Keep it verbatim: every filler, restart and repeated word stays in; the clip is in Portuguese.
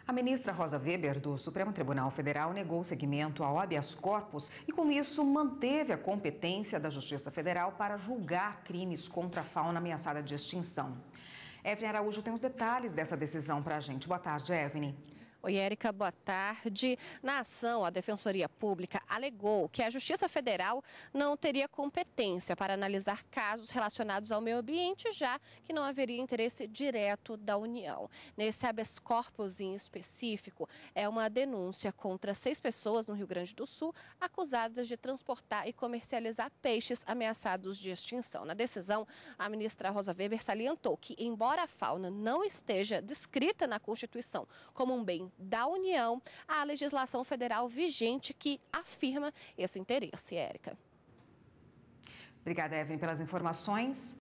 A ministra Rosa Weber, do Supremo Tribunal Federal, negou seguimento ao habeas corpus e, com isso, manteve a competência da Justiça Federal para julgar crimes contra a fauna ameaçada de extinção. Evne Araújo tem os detalhes dessa decisão para a gente. Boa tarde, Evne. Oi, Érica, boa tarde. Na ação, a Defensoria Pública alegou que a Justiça Federal não teria competência para analisar casos relacionados ao meio ambiente, já que não haveria interesse direto da União. Nesse habeas corpus em específico, é uma denúncia contra seis pessoas no Rio Grande do Sul acusadas de transportar e comercializar peixes ameaçados de extinção. Na decisão, a ministra Rosa Weber salientou que, embora a fauna não esteja descrita na Constituição como um bem da União, há a legislação federal vigente que afirma esse interesse, Érica. Obrigada, Evne, pelas informações.